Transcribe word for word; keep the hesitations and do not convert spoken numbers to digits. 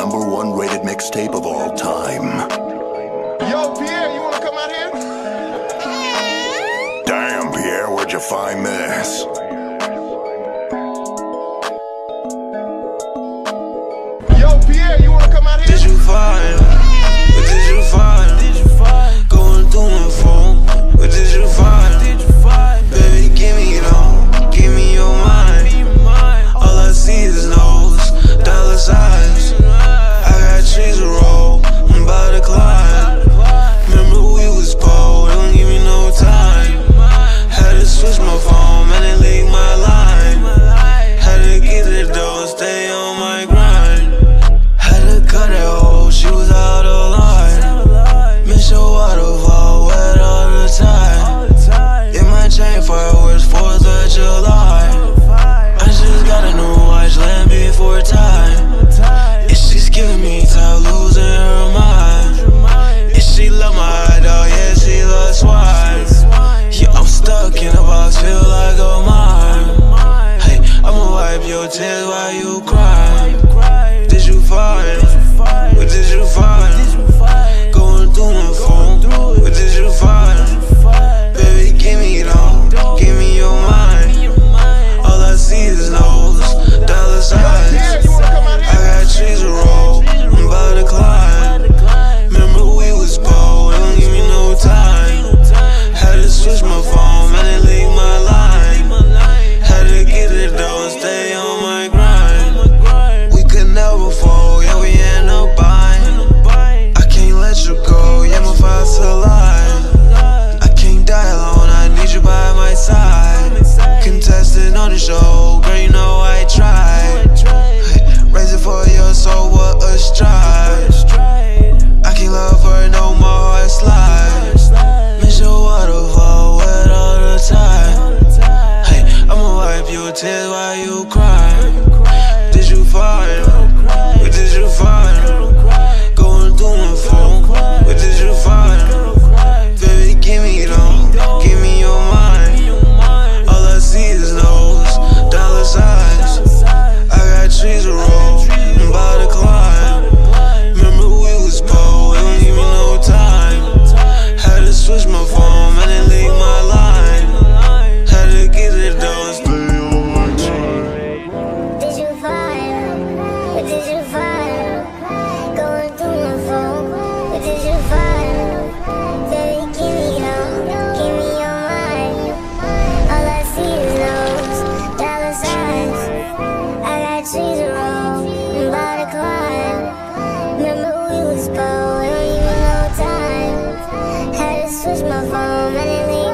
number one rated mixtape of all time. Yo, Pierre, you wanna come out here? Damn, Pierre, where'd you find this? Yo, Pierre, you wanna come out here? Did you find? What did you find? Did you find? Going through my phone. What did you find? Did you find? Baby, give me it all. Give me your mind. All I see is nose, dollar signs. I got trees to roll. I'm about to climb. Remember we was poor. Don't give me no time. Had to switch my phone, man, they leaked my line. Had to get the dough, stay on my grind. Had to cut that hole, she was out of line. Miss your waterfall, wet all the time. In my chain fireworks, fourth of July. I just got a new watch, land before time. And she's giving me time, losing her mind. And she love my dog, yeah, she loves swine. Yeah, I'm stuck in a box, feel like a mime. Hey, I'ma wipe your tears while you cry. Did you find? What did you find? Going through my phone. What did you find? Baby, give me it all. Give me your mind. All I see is nose, dollar signs. I got trees to roll. I'm about to climb. Remember we was poor. Don't give me no time. Had to switch my phone, man, they leaked my line. Had to get it dough and stay on my grind. We could never fold, yeah, we end up buying. I can't let you go, yeah, my files alive. I can't die alone, I need you by my side. Contested on the show, girl, you know I tried. Hey, raise it for your soul, what a stride. I can't love her no more, heart slide. Miss your waterfall, wet all the time. Hey, I'ma wipe your tears while you cry. Did you find? What did you find? Going through my phone. What did you find? Baby, give me it all. Give me your mind. All I see is nose, dollar signs. I got trees to roll. I'm about to climb. Remember we was poor. Don't give me no time. Had to switch my phone, man, they leaked my line. Had to get it dough and stay on my grind. Did you find? What did you find? Going through my phone. What did you find? Baby, give me it all. Give me your mind. All I see is nose, dollar signs. I got trees to roll. I'm about to climb. Remember we was poor. Don't even know time. Had to switch my phone, man, they leave